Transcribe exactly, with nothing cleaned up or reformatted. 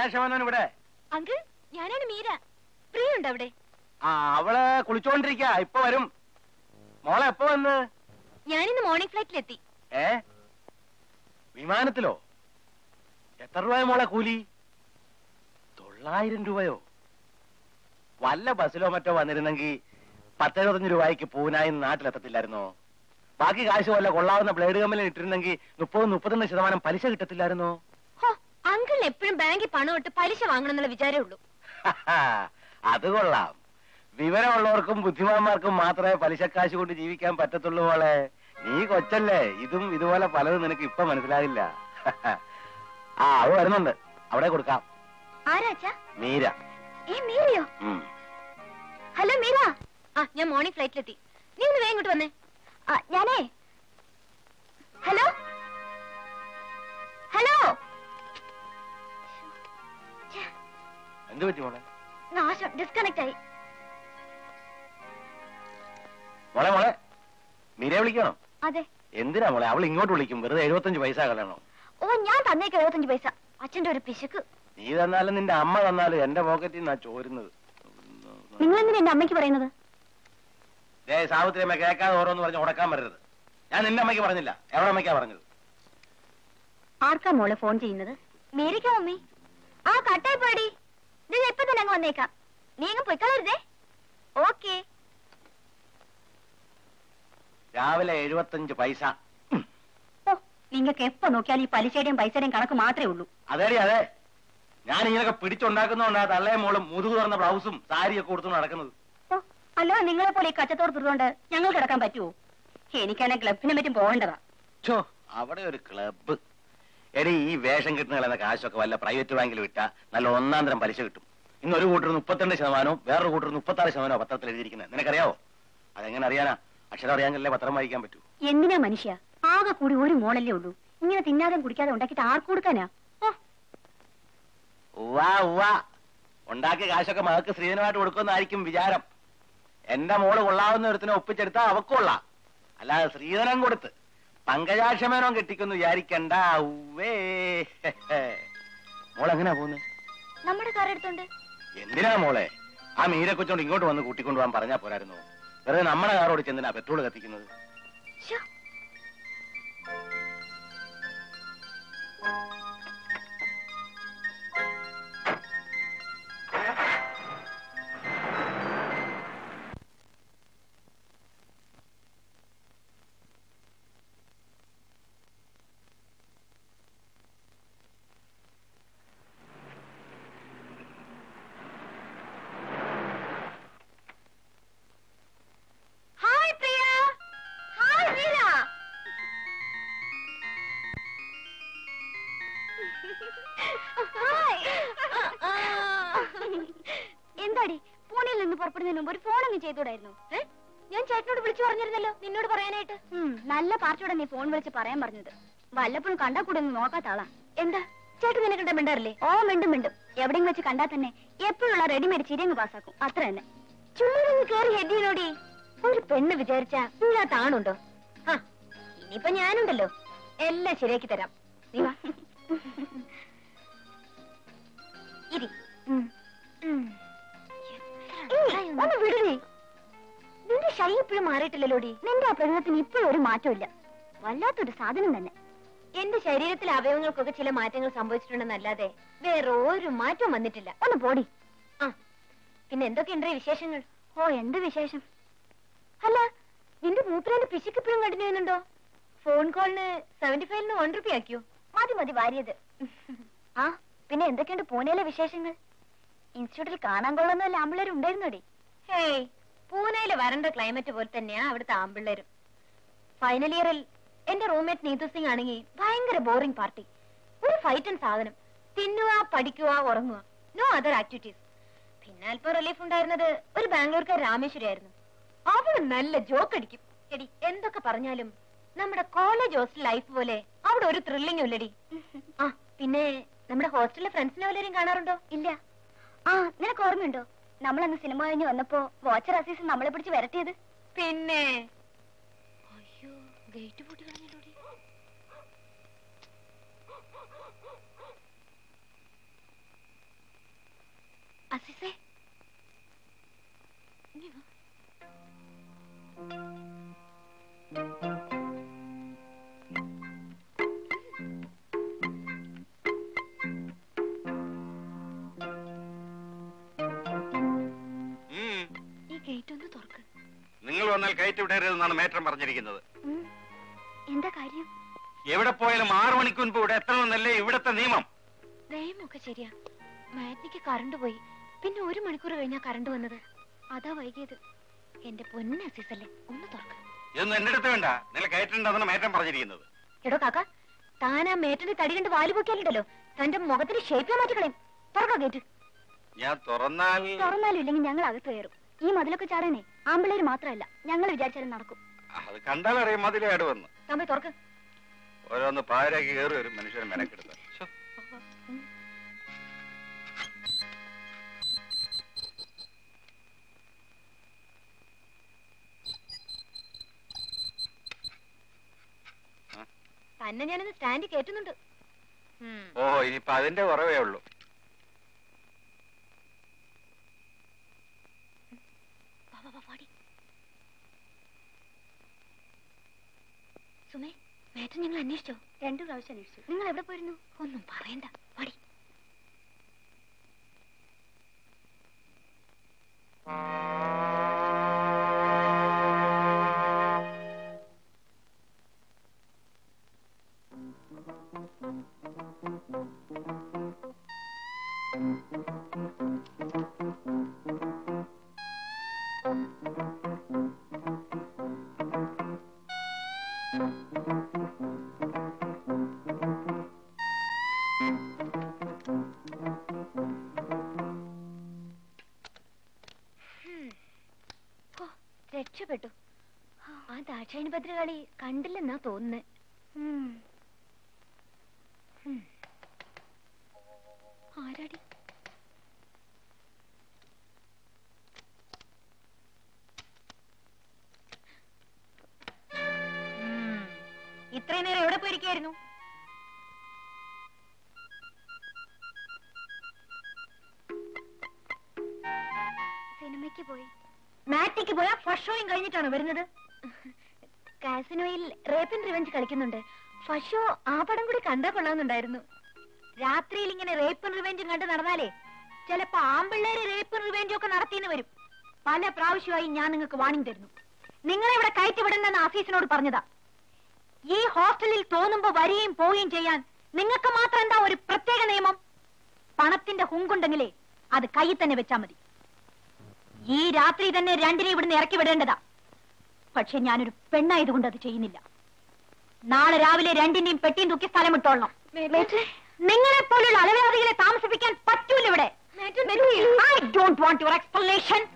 പങ്കജാശമനോൻ ഇവിടെ. അങ്കിൾ, ഞാനാണ് മീര. പ്രിയ ഉണ്ട് അവിടെ? ആ, അവള് കുളിച്ചോണ്ടിരിക്ക, ഇപ്പൊ വരും. മോളെ എപ്പോ വന്ന്? ഞാനിന്ന് മോർണിംഗ് ഫ്ലൈറ്റിലെത്തി. ഏ, വിമാനത്തിലോ? എത്ര രൂപയോ മോളെ കൂലി? തൊള്ളായിരം രൂപയോ? വല്ല ബസ്സിലോ മറ്റോ വന്നിരുന്നെങ്കിൽ പത്തെഴുപത്തഞ്ച് രൂപയ്ക്ക് പൂനായി നാട്ടിലെത്തത്തില്ലായിരുന്നോ? ബാക്കി കാശ് വല്ല കൊള്ളാവുന്ന ബ്ലേഡ് കമ്പനി ഇട്ടിരുന്നെങ്കിൽ മുപ്പത് മുപ്പത്തൊന്ന് ശതമാനം പലിശ കിട്ടത്തില്ലായിരുന്നോ? അങ്കിൾ എപ്പോഴും ബാങ്കിൽ പണം ഇട്ട് പലിശ വാങ്ങണം എന്നുള്ള വിചാരമേ ഉള്ളൂ. അത് കൊള്ളാം. വിവരമുള്ളവർക്കും ബുദ്ധിമാന്മാർക്കും മാത്രമേ പലിശക്കാശ് കൊണ്ട് ജീവിക്കാൻ പറ്റത്തുള്ളൂ മോളെ. നീ കൊച്ചല്ലേ, ഇതും ഇതുപോലെ പലതും നിനക്ക് ഇപ്പൊ മനസ്സിലാകില്ല. ആ, അത് വരുന്നുണ്ട്, അവിടെ കൊടുക്കാം. ആരാച്ചാ? മീര. ഏ, മീരയോ? ഹലോ മീര. ആ, ഞാൻ മോർണിംഗ് ഫ്ലൈറ്റിലെത്തി. നീ ഒന്ന് വേഗം ഇങ്ങോട്ട് വന്നേ. ഞാനേ ഹലോ ഹലോ എന്ത് പറ്റി മോളെ? നാശം, ഡിസ്കണക്ട് ആയി. മോളെ മോളെ മീരയെ വിളിക്കണോ? അതെ. എന്തിനാ മോളെ? അവൾ ഇങ്ങോട്ട് വിളിക്കും, വെറുതെ എഴുപത്തഞ്ച് പൈസ കളയണോ? ഓ, ഞാൻ തന്നേക്ക് എഴുപത്തഞ്ച് പൈസ. അച്ഛന്റെ ഒരു പിശുക്ക്. നീ തന്നാലും നിന്റെ അമ്മ തന്നാലും എന്റെ പോക്കറ്റിൽ നിന്നാ ചോരുന്നത്. നിങ്ങൾ എന്തിനാ എന്റെ അമ്മയ്ക്ക് പറയുന്നത്? ഏ, സാവിത്രി അമ്മ കേൾക്കാതെ ഓരോന്ന് പറഞ്ഞ് ഉടക്കാൻ വരരുത്. ഞാൻ നിന്റെ അമ്മയ്ക്ക് പറഞ്ഞില്ല, എവിടെ അമ്മയ്ക്കാ പറഞ്ഞത്? ആർക്കാ മോളെ ഫോൺ ചെയ്യുന്നത്? മീരയ്ക്കോ മമ്മി? ആ, കട്ടായി പോടി. ഇത് ഇപ്പൊ തന്നെ അങ്ങ് വന്നേക്കാം. നീ അങ്ങ് പൊയ്ക്കളരുതേ. ഓക്കെ. രാവിലെ എഴുപത്തഞ്ച് പൈസ. ഓ, നിങ്ങൾക്ക് എപ്പോ നോക്കിയാൽ ഈ പലിശയുടെയും പൈസയുടെയും കണക്ക് മാത്രമേ ഉള്ളൂ. അതേടി അതെ. ഞാൻ ഇങ്ങനൊക്കെ പിടിച്ചുണ്ടാക്കുന്നോണ്ടാ തള്ളയും മോളും മുതുകു തുറന്ന ബ്ലൗസും സാരിയൊക്കെ കൊടുത്തു നടക്കുന്നത്. ഓ, അല്ലോ നിങ്ങളെ പോലെ ഈ കച്ചത്തോട് തീർന്നുകൊണ്ട് ഞങ്ങൾ കിടക്കാൻ പറ്റുമോ? എനിക്കാണെ ക്ലബിനെ പറ്റും പോകേണ്ടതാ. ഛോ, അവിടെ ഒരു ക്ലബ്ബ്. എടി, ഈ വേഷം കിട്ടുന്ന കളയുന്ന കാശൊക്കെ വല്ല പ്രൈവറ്റ് ബാങ്കിൽ വിട്ടാ നല്ല ഒന്നാം തരം പലിശ കിട്ടും. ഇന്ന് ഒരു കൂട്ടർ മുപ്പത്തിരണ്ട് ശതമാനവും വേറൊരു കൂട്ടർ മുപ്പത്തി ആറ് ശതമാനവും പത്രത്തിൽ എഴുതിയിരിക്കുന്നത്. നിനക്കറിയാവോ? അതെങ്ങനെ അറിയാനാ? അക്ഷരം അറിയാമെങ്കിലല്ലേ പത്രം വായിക്കാൻ പറ്റൂ. എന്തിനാ മനുഷ്യ? ആകെ കൂടി ഒരു മോളല്ലേ ഉള്ളൂ. ഇങ്ങനെ തിന്നാതെ കുടിക്കാതെ ഉണ്ടാക്കിയിട്ട് ആർക്ക് കൊടുക്കാനാ? ഉവ്വാ ഉവ്വാ, ഉണ്ടാക്കിയ കാശൊക്കെ മകൾക്ക് സ്ത്രീധനമായിട്ട് കൊടുക്കുമെന്നായിരിക്കും വിചാരം. എന്റെ മോള് കൊള്ളാവുന്ന ഒരുത്തിനെ ഒപ്പിച്ചെടുത്താ അവക്കൊള്ളാം, അല്ലാതെ സ്ത്രീധനം കൊടുത്ത് പങ്കജാക്ഷമേനോ കെട്ടിക്കൊന്ന് വിചാരിക്കണ്ട. ഉവ്വേ. മോളെങ്ങനാ പോകുന്നത്? നമ്മുടെ കാർ എടുത്തോണ്ട്. എന്തിനാ മോളെ? ആ മീരെ കൊച്ചോണ്ട് ഇങ്ങോട്ട് വന്ന് കൂട്ടിക്കൊണ്ടുപോകാൻ പറഞ്ഞാ പോരായിരുന്നു? വെറുതെ നമ്മുടെ കാറോട് ചെന്തിനാ പെട്രോൾ കത്തിക്കുന്നത്? എന്താടി, പൂനെയിൽ നിന്ന് പുറപ്പെടുന്നതിന് മുമ്പ് ഒരു ഫോണൊന്നും ചെയ്തൂടായിരുന്നു? ഞാൻ ചേട്ടനോട് വിളിച്ചു പറഞ്ഞിരുന്നല്ലോ നിന്നോട് പറയാനായിട്ട്. നല്ല പാർട്ടിയോടെ നീ ഫോൺ വിളിച്ച് പറയാൻ പറഞ്ഞത്. വല്ലപ്പോഴും കണ്ടാ കൂടെ ഒന്ന് നോക്കാത്ത ആളാ. എന്താ ചേട്ടൻ നിന്നെ കണ്ടാ മിണ്ടാറില്ലേ? ഓ, മിണ്ടും മിണ്ടും. എവിടെയും വെച്ച് കണ്ടാ തന്നെ എപ്പോഴുള്ള റെഡിമേഡ് ചിരിയങ്ങ് പാസ്സാക്കും, അത്ര തന്നെ. ചുമ്മാ കേറി ഹെഡിനോടി. ഒരു പെണ്ണ് വിചാരിച്ചാ ഇല്ലാത്ത ആണുണ്ടോ? ആ, ഇനിയിപ്പൊ ഞാനുണ്ടല്ലോ, എല്ലാം ശരിയാക്കി തരാം. നീ വാ. ഇരി. ഒന്ന് വിടുന്നേ. നിന്റെ ശൈ ഇപ്പോഴും മാറിയിട്ടില്ലല്ലോടി. നിന്റെ ആ പ്രകൃതത്തിന് ഇപ്പോഴും ഒരു മാറ്റമില്ല. വല്ലാത്തൊരു സാധനം തന്നെ. എന്റെ ശരീരത്തിലെ അവയവങ്ങൾക്കൊക്കെ ചില മാറ്റങ്ങൾ സംഭവിച്ചിട്ടുണ്ടെന്നല്ലാതെ വേറെ ഒരു മാറ്റവും വന്നിട്ടില്ല. ഒന്ന് പോടി. ആ, പിന്നെ എന്തൊക്കെയുണ്ട് വിശേഷങ്ങൾ? ഓ, എന്ത് വിശേഷം? അല്ല, നിന്റെ മൂത്രേന്റെ പിശുക്ക് ഇപ്പോഴും കണ്ടിന്യൂ ചെയ്യുന്നുണ്ടോ? ഫോൺ കോളിന് സെവന്റി ഫൈവിന് വൺ റുപ്പി ആക്കിയോ? മതി മതി വാരിയത്. ആ, പിന്നെ എന്തൊക്കെയുണ്ട് പൂനെയിലെ വിശേഷങ്ങൾ? ഇൻസ്റ്റിറ്റ്യൂട്ടിൽ കാണാൻ കൊള്ളുന്ന ആമ്പിള്ളേരും ഉണ്ടായിരുന്നോടി? ഹേയ്, പൂനെയിലെ വരണ്ട ക്ലൈമറ്റ് പോലെ തന്നെയാ അവിടുത്തെ ആമ്പിള്ളേരും. ഫൈനൽ ഇയറിൽ എന്റെ റൂംമേറ്റ് നീതു സിംഗ് ആണെങ്കിൽ ഭയങ്കര ബോറിംഗ് പാർട്ടി. ഒരു ഫൈറ്റ് ആൻഡ് സാധനം. തിന്നുക, പഠിക്കുക, ഉറങ്ങുക, നോ അതർ ആക്ടിവിറ്റീസ്. പിന്നെ അല്പം റിലീഫ് ഉണ്ടായിരുന്നത് ഒരു ബാംഗ്ലൂർക്കാർ രാമേശ്വരി ആയിരുന്നു. അവിടെ നല്ല ജോക്ക് അടിക്കും. എടി, എന്തൊക്കെ പറഞ്ഞാലും നമ്മുടെ കോളേജ് ഹോസ്റ്റൽ ലൈഫ് പോലെ അവിടെ ഒരു ത്രില്ലിംഗും ഇല്ലടി. ആ, പിന്നെ നമ്മുടെ ഹോസ്റ്റലിലെ ഫ്രണ്ട്സിനെ വല്ലവരും കാണാറുണ്ടോ? ഇല്ല. ആ, നിനക്ക് ഓർമ്മയുണ്ടോ നമ്മളന്ന് സിനിമ കഴിഞ്ഞ് വന്നപ്പോ വാച്ചർ അസീസ് നമ്മളെ പിടിച്ച് വരട്ടിയത്? പിന്നെ അയ്യോ, ഗേറ്റ് പൂട്ടി കളഞ്ഞിട്ടോടി. അസീസേ, ഇങ്ങ് വാ. ഈ ഗേറ്റ് ഒന്ന് തുറക്ക്. നിങ്ങൾ വന്നാൽ കയറ്റി വിടരുതെന്നാണ് മേറ്റം പറഞ്ഞിരിക്കുന്നത്. എന്താ കാര്യം? എവിടെ പോയാലും ആറു മണിക്ക് മുൻപ് ഇവിടെ എത്തണമെന്നല്ലേ ഇവിടത്തെ നിയമം. നിയമമൊക്കെ ശരിയാ. മാറ്റിക്ക് കറണ്ട് പോയി, പിന്നെ ഒരു മണിക്കൂർ കഴിഞ്ഞാ കറണ്ട് വന്നത്. അതാ വൈകിയത്. എന്റെ പൊന്ന അസീസല്ലേ, ഒന്ന് തുറക്ക്. ഇതൊന്നും എന്റെ അടുത്ത് വേണ്ട. നിങ്ങൾ കയറ്റുണ്ടെന്നാണ് മേറ്റം പറഞ്ഞിരിക്കുന്നത്. എടോ കാക്ക, താൻ ആ മേറ്റിന്റെ തടി കണ്ട് വാല് പൊക്കിയാലുണ്ടല്ലോ, തന്റെ മുഖത്തിന് ഷേപ്പ് മാറ്റിക്കളയും. തുറക്കാ ഗേറ്റ്. ഞാൻ തുറന്നാൽ തുറന്നാലും ഇല്ലെങ്കിൽ ഞങ്ങൾ അകത്ത് കയറും. ഈ മതിലൊക്കെ ചാടാനേ ആമ്പിള്ളേര് മാത്രമല്ല, ഞങ്ങൾ വിചാരിച്ചാലും നടക്കും. അത് കണ്ടാലറിയാം മതിലേ അടുവന്ന്. തമ്പി തുറക്ക്. ഓരോന്ന് പാരാക്കി കയറി വരും മനുഷ്യനെ മെനക്കെടുത്ത. തന്നെ ഞാനിന്ന് സ്റ്റാൻഡ് കേറ്റുന്നുണ്ട്. ഓ, ഇനിയിപ്പൊ അതിന്റെ കുറവേ ഉള്ളൂ. സുമേ, മേറ്റൻ ഞങ്ങൾ അന്വേഷിച്ചോ? രണ്ടു പ്രാവശ്യം അന്വേഷിച്ചു. നിങ്ങൾ എവിടെ പോയിരുന്നു? ഒന്നും പറയണ്ട, പടി. രക്ഷപ്പെട്ടു. ആ ദാക്ഷായണി ഭദ്രകാളി കണ്ടില്ലെന്നാ തോന്നുന്നത്. ആരാടി? ഇത്രയും നേരം എവിടെ പോയിരിക്കായിരുന്നു? സിനിമയ്ക്ക് പോയി. മാറ്റിക്ക് പോയാ ഫസ്റ്റ് ഷോയും കഴിഞ്ഞിട്ടാണോ വരുന്നത്? കാസിനോയിൽ റേപ്പ് ആൻഡ് റിവെഞ്ച് കളിക്കുന്നുണ്ട്. ഫസ്റ്റ് ഷോ ആ പടം കൂടി കണ്ടാ കൊള്ളാമെന്നുണ്ടായിരുന്നു. രാത്രിയിൽ ഇങ്ങനെ റേപ്പ് ആൻഡ് റിവെഞ്ചും കണ്ട് നടന്നാലേ ചിലപ്പോ ആമ്പിള്ളേര് റേപ്പ് ആൻഡ് റിവെഞ്ചും ഒക്കെ നടത്തിയെന്ന് വരും. പല പ്രാവശ്യമായി ഞാൻ നിങ്ങൾക്ക് വാണിംഗ് തരുന്നു. നിങ്ങളെ ഇവിടെ കയറ്റി വിടണമെന്ന് ആഫീസിനോട് പറഞ്ഞതാ. ഈ ഹോസ്റ്റലിൽ തോന്നുമ്പോ വരികയും പോവുകയും ചെയ്യാൻ നിങ്ങൾക്ക് മാത്രം എന്താ ഒരു പ്രത്യേക നിയമം? പണത്തിന്റെ ഹുങ്കുണ്ടെങ്കിലേ അത് കയ്യിൽ തന്നെ വെച്ചാ മതി. ഈ രാത്രി തന്നെ രണ്ടിനെ ഇവിടുന്ന് ഇറക്കി വിടേണ്ടതാ. പക്ഷെ ഞാനൊരു പെണ്ണായതുകൊണ്ട് അത് ചെയ്യുന്നില്ല. നാളെ രാവിലെ രണ്ടിന്റെയും പെട്ടിയും തൂക്കി സ്ഥലം വിട്ടോളണം. നിങ്ങളെ പോലുള്ള അലവലാദികളെ താമസിപ്പിക്കാൻ പറ്റൂല ഇവിടെ. I don't want your explanation.